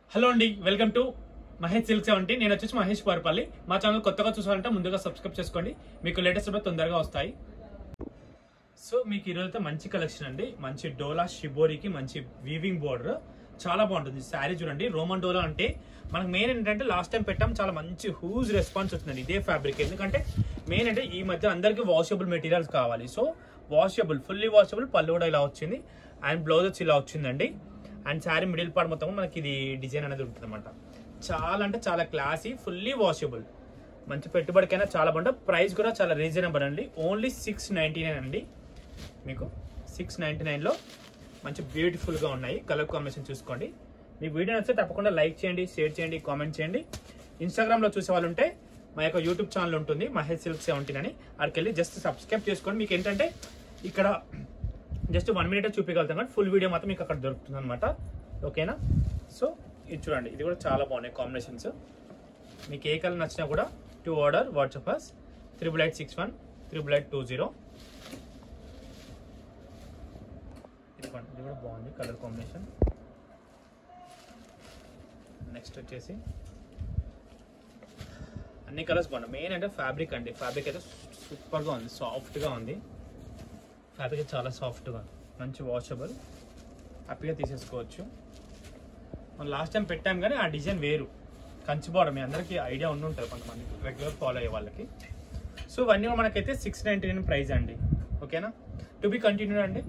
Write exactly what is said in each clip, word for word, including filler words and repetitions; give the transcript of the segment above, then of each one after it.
Hello అండి, welcome to Mahesh silk seventy. నేను వచ్చేసి మహేష్ పార్పల్లి. మా ఛానల్ కొత్తగా చూసారంటే ముందుగా సబ్స్క్రైబ్ చేసుకోండి, మీకు లేటెస్ట్ అప్డేట్ తొందరగా వస్తాయి. సో మీకు ఈరోజు మంచి కలెక్షన్ అండి, మంచి డోలా షిబోరికి మంచి వీవింగ్ బోర్డర్ చాలా బాగుంటుంది. శారీ చూడండి, రోమన్ డోలా అంటే మనకు మెయిన్ ఏంటంటే లాస్ట్ టైం పెట్టాం, చాలా మంచి హ్యూజ్ రెస్పాన్స్ వచ్చిందండి ఇదే ఫ్యాబ్రిక్. ఎందుకంటే మెయిన్ అంటే ఈ మధ్య అందరికీ వాషబుల్ మెటీరియల్స్ కావాలి. సో వాషబుల్, ఫుల్లీ వాషబుల్ పళ్ళు కూడా ఇలా వచ్చింది, అండ్ బ్లౌజ్ వచ్చి ఇలా వచ్చిందండి. అండ్ శారీ మిడిల్ పార్ట్ మొత్తం మనకి ఇది డిజైన్ అనేది ఉంటుంది అనమాట. చాలా అంటే చాలా క్లాసీ, ఫుల్లీ వాషబుల్, మంచి పెట్టుబడికైనా చాలా బాగుంటుంది. ప్రైస్ కూడా చాలా రీజనబుల్ అండి, ఓన్లీ సిక్స్ నైంటీ నైన్ అండి. మీకు సిక్స్ నైంటీ నైన్లో మంచి బ్యూటిఫుల్గా ఉన్నాయి. కలర్ కాంబినేషన్ చూసుకోండి. మీకు వీడియో నచ్చితే తప్పకుండా లైక్ చేయండి, షేర్ చేయండి, కామెంట్ చేయండి. ఇన్స్టాగ్రామ్లో చూసే వాళ్ళు ఉంటే మా యొక్క యూట్యూబ్ ఛానల్ ఉంటుంది మహేష్ సిల్క్ సెవెంటీన్ అని, అక్కడికి వెళ్ళి జస్ట్ సబ్స్క్రైబ్ చేసుకోండి. మీకు ఏంటంటే ఇక్కడ జస్ట్ వన్ మినిట్ చూపించగలుగుతాం కానీ ఫుల్ వీడియో మాత్రం మీకు అక్కడ దొరుకుతుంది అనమాట. ఓకేనా? సో ఇది చూడండి, ఇది కూడా చాలా బాగున్నాయి కాంబినేషన్స్. మీకు ఏ కలర్ నచ్చినా కూడా to order WhatsApp us triple eight six one triple eight two zero. ఇది ఇది కూడా బాగుంది కలర్ కాంబినేషన్. నెక్స్ట్ వచ్చేసి అన్ని కలర్స్ బాగున్నాయి. మెయిన్ అంటే ఫ్యాబ్రిక్ అండి, ఫ్యాబ్రిక్ అయితే సూపర్గా ఉంది, సాఫ్ట్గా ఉంది. ఫ్యాబ్రిక్ చాలా సాఫ్ట్గా, మంచి వాషబుల్, హ్యాపీగా తీసేసుకోవచ్చు. మనం లాస్ట్ టైం పెట్టాం కానీ ఆ డిజైన్ వేరు, కంచి బార్డర్. మీ అందరికీ ఐడియా ఉండి ఉంటుంది కొంతమంది రెగ్యులర్ ఫాలో అయ్యే వాళ్ళకి. సో ఇవన్నీ మనకైతే సిక్స్ నైంటీ నైన్ ప్రైస్ అండి. ఓకేనా? టు బి కంటిన్యూ అండి.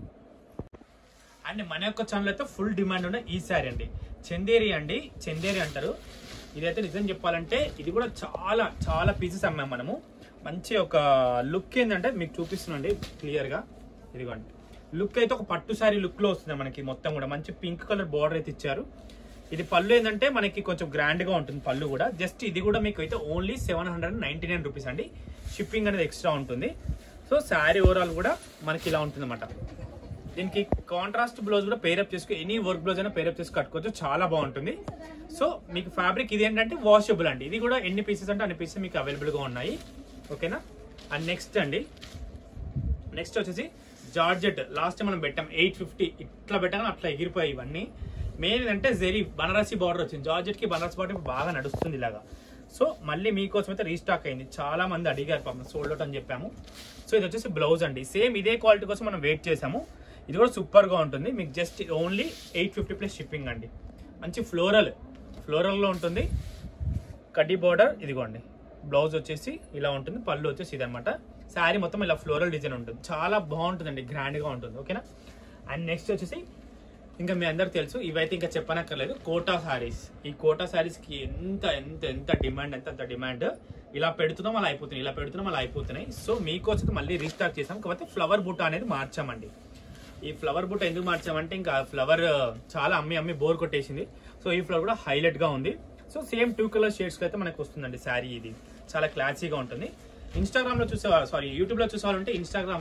అండ్ మన యొక్క ఛానల్ అయితే ఫుల్ డిమాండ్ ఉన్న ఈ శారీ అండి, చందేరి అండి, చందేరి అంటారు. ఇదైతే నిజం చెప్పాలంటే ఇది కూడా చాలా చాలా పీసెస్ అమ్మాం మనము. మంచి ఒక లుక్ ఏంటంటే మీకు చూపిస్తున్నాండి క్లియర్గా. ఇదిగోండి, లుక్ అయితే ఒక పట్టు శారీ లుక్ లో వస్తుంది మనకి. మొత్తం కూడా మంచి పింక్ కలర్ బార్డర్ అయితే ఇచ్చారు. ఇది పళ్ళు ఏంటంటే మనకి కొంచెం గ్రాండ్ గా ఉంటుంది పళ్ళు కూడా. జస్ట్ ఇది కూడా మీకు అయితే only seven hundred ninety nine rupees అండి. షిప్పింగ్ అనేది ఎక్స్ట్రా ఉంటుంది. సో శారీ ఓవరాల్ కూడా మనకి ఇలా ఉంటుంది అనమాట. దీనికి కాంట్రాస్ట్ బ్లౌజ్ కూడా పేరప్ చేసుకో, ఎనీ వర్క్ బ్లౌజ్ అయినా పేరప్ చేసి కట్టుకోవచ్చు, చాలా బాగుంటుంది. సో మీకు ఫ్యాబ్రిక్ ఇది ఏంటంటే వాషబుల్ అండి. ఇది కూడా ఎన్ని పీసెస్ అంటే అన్ని పీసెస్ మీకు అవైలబుల్ గా ఉన్నాయి. ఓకేనా? అండ్ నెక్స్ట్ అండి, నెక్స్ట్ వచ్చేసి జార్జెట్. లాస్ట్ మనం పెట్టాం ఎయిట్ ఫిఫ్టీ, ఇట్లా పెట్టాను అట్లా ఎగిరిపోయాయి ఇవన్నీ. మెయిన్ అంటే జెరీ బనారసి బార్డర్ వచ్చింది. జార్జెట్ కి బనారసి బార్డర్ బాగా నడుస్తుంది ఇలాగా. సో మళ్ళీ మీకోసం అయితే రీస్టాక్ అయింది, చాలా మంది అడిగారు పాపం, సోల్డ్ అవుట్ అని చెప్పాము. సో ఇది వచ్చేసి బ్లౌజ్ అండి, సేమ్ ఇదే క్వాలిటీ కోసం మనం వెయిట్ చేసాము. ఇది కూడా సూపర్ గా ఉంటుంది. మీకు just only eight fifty plus shipping అండి. మంచి ఫ్లోరల్ ఫ్లోరల్ లో ఉంటుంది. కడ్డీ బార్డర్ ఇదిగోండి. బ్లౌజ్ వచ్చేసి ఇలా ఉంటుంది, పళ్ళు వచ్చేసి ఇది అనమాట. శారీ మొత్తం ఇలా ఫ్లోరల్ డిజైన్ ఉంటుంది, చాలా బాగుంటుందండి, గ్రాండ్ గా ఉంటుంది. ఓకేనా? అండ్ నెక్స్ట్ వచ్చేసి ఇంకా మీ అందరికి తెలుసు, ఇవైతే ఇంకా చెప్పనక్కర్లేదు, కోటా శారీస్. ఈ కోటా శారీస్ కి ఎంత ఎంత ఎంత డిమాండ్, ఎంత అంత డిమాండ్. ఇలా పెడుతున్నాం అలా అయిపోతున్నాయి, ఇలా పెడుతున్నాం అలా అయిపోతున్నాయి. సో మీకోసం మళ్ళీ రీస్టాక్ చేసాం. కాకపోతే ఫ్లవర్ బుట్ట అనేది మార్చామండి. ఈ ఫ్లవర్ బుట్ట ఎందుకు మార్చామంటే ఇంకా ఫ్లవర్ చాలా అమ్మి అమ్మి బోర్ కొట్టేసింది. సో ఈ ఫ్లవర్ కూడా హైలైట్ గా ఉంది. So same two colour shades అయితే మనకు వస్తుందండి శారీ. ఇది చాలా క్లాసీగా ఉంటుంది. ఇన్స్టాగ్రామ్ లో చూసేవాళ్ళు, సారీ యూట్యూబ్ లో చూసేవాళ్ళంటే ఇన్స్టాగ్రామ్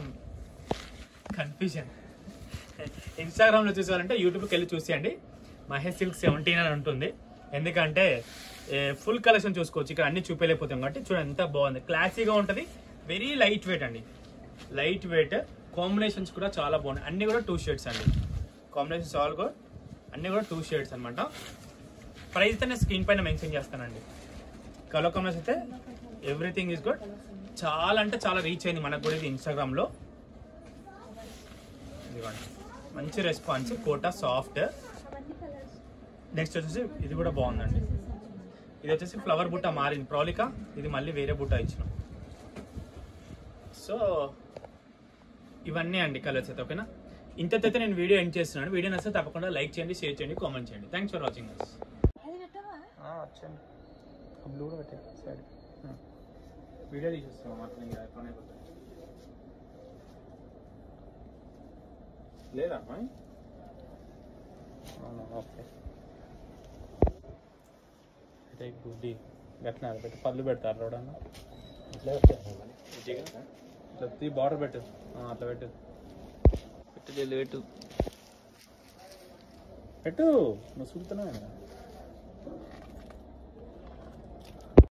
కన్ఫ్యూజన్ ఇన్స్టాగ్రామ్ లో చూసేవాళ్ళంటే యూట్యూబ్కి వెళ్ళి చూసేయండి, మహేష్ సిల్క్ సెవెంటీన్ అని ఉంటుంది. ఎందుకంటే ఫుల్ కలెక్షన్ చూసుకోవచ్చు, ఇక్కడ అన్ని చూపేయలేకపోతాం కాబట్టి. చూడండి ఎంత బాగుంది, క్లాసీగా ఉంటుంది, వెరీ లైట్ వెయిట్ అండి, లైట్ వెయిట్. కాంబినేషన్స్ కూడా చాలా బాగున్నాయి, అన్ని కూడా టూ షేడ్స్ అండి. కాంబినేషన్స్ ఆల్ కూడా అన్ని కూడా టూ షేడ్స్ అనమాట. ప్రైస్ అయితే నేను స్క్రీన్ పైన మెన్షన్ చేస్తానండి. కలర్ కాంబినేషన్ అయితే ఎవ్రీథింగ్ ఈజ్ గుడ్. చాలా అంటే చాలా రీచ్ అయింది మనకు కూడా ఇది ఇన్స్టాగ్రామ్ లో. ఇదిగోండి, మంచి రెస్పాన్స్, కోటా సాఫ్ట్. నెక్స్ట్ వచ్చేసి ఇది కూడా బాగుందండి. ఇది వచ్చేసి ఫ్లవర్ బుట్ట మారింది, ప్రౌలిక. ఇది మళ్ళీ వేరే బుట్ట ఇచ్చినాం. సో ఇవన్నీ అండి కలర్స్ అయితే. ఓకేనా? ఇంతైతే నేను వీడియో ఎండ్ చేస్తున్నాను. వీడియో నచ్చితే తప్పకుండా లైక్ చేయండి, షేర్ చేయండి, కామెంట్ చేయండి. Thanks for watching us. Blue కూడా పెట్టే సైడ్ వీడియో తీసేస్తాం అట్లా లేదా? ఓకే, అయితే గుడ్డి గట్టిన పెట్టి పళ్ళు పెడతారు రోడన్న ఇట్లా ఇట్లా బార్డర్ పెట్టు, అట్లా పెట్టు పెట్టు పెట్టు పెట్టు నువ్వు చూస్తున్నావు.